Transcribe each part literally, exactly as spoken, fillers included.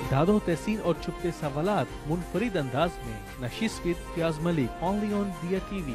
दादो तहसीन और छुपते सवालात मुनफरिद अंदाज में नशिस्त with Fayaz Malik, only on दिया टीवी।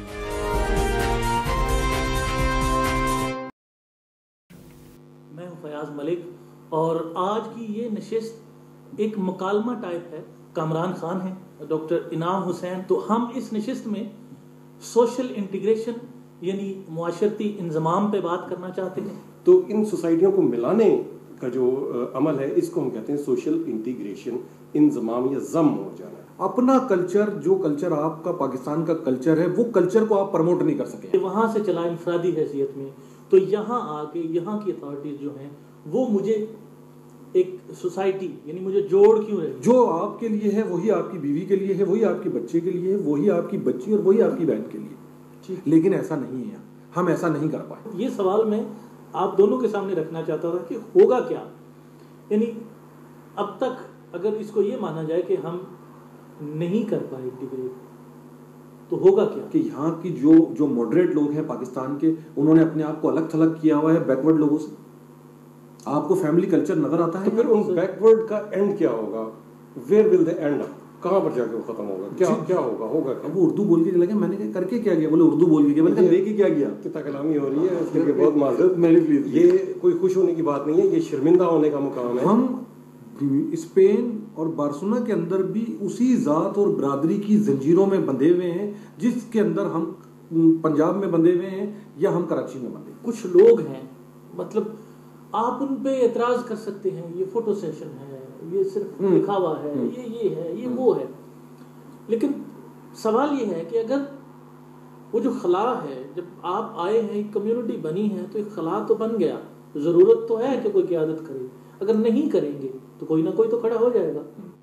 मैं हूं फयाज मलिक और आज की ये नशिस्त एक मुकालमा टाइप है। कामरान खान है, डॉक्टर इनाम हुसैन। तो हम इस नशिस्त में सोशल इंटीग्रेशन यानी मुआशरती इंजमाम पे बात करना चाहते हैं। तो इन सोसाइटियों को मिलाने का जो अमल है इसको हम कहते हैं सोशल इंटीग्रेशन, इंजमाम या जम हो जाना। अपना कल्चर, जो कल्चर आपका पाकिस्तान का कल्चर है, वो कल्चर को आप प्रमोट नहीं कर सके। वहां से चला इंफरादी हैसियत में, तो यहाँ आके यहाँ की अथॉरिटीज जो हैं वो मुझे एक सोसाइटी यानी मुझे जोड़ क्यों रही? जो आपके लिए है वही आपकी बीवी के लिए है, वही आपके बच्चे के लिए है, वही आपकी बच्ची और वही आपकी बहन के लिए। लेकिन ऐसा नहीं है, हम ऐसा नहीं कर पाए। ये सवाल मैं आप दोनों के सामने रखना चाहता था कि होगा क्या, यानी अब तक अगर इसको ये माना जाए कि हम नहीं कर पाए इंटीग्रेट, तो होगा क्या? कि यहाँ की जो जो मॉडरेट लोग हैं पाकिस्तान के, उन्होंने अपने आप को अलग थलग किया हुआ है बैकवर्ड लोगों से। आपको फैमिली कल्चर नजर आता है? तो फिर उन बैकवर्ड का एंड क्या होगा? Where will the end? कहाँ पर जाके वो खत्म होगा? क्या क्या होगा होगा क्या? अब वो उर्दू बोल के लगे, मैंने कहा करके क्या गया? बोले उर्दू बोल के गया। मैंने कहा लेके क्या गया? कितना कलामी हो रही है, इसके लिए बहुत माजरत। मेरी प्लीज, ये कोई खुश होने की बात नहीं है, ये शर्मिंदा होने का मुकाम है। हम स्पेन और बार्सिलोना के अंदर भी उसी जात और बरादरी की जंजीरों में बंधे हुए हैं जिसके अंदर हम पंजाब में बंधे हुए हैं या हम कराची में बंधे। कुछ लोग हैं, मतलब आप उन पे एतराज कर सकते हैं, ये फोटो सेशन है, ये सिर्फ दिखावा है, ये ये है, ये वो है। लेकिन सवाल ये है कि अगर वो जो खला है, जब आप आए हैं, कम्युनिटी बनी है, तो एक खला तो बन गया, जरूरत तो है कि कोई क़यादत करे। अगर नहीं करेंगे तो कोई ना कोई तो खड़ा हो जाएगा।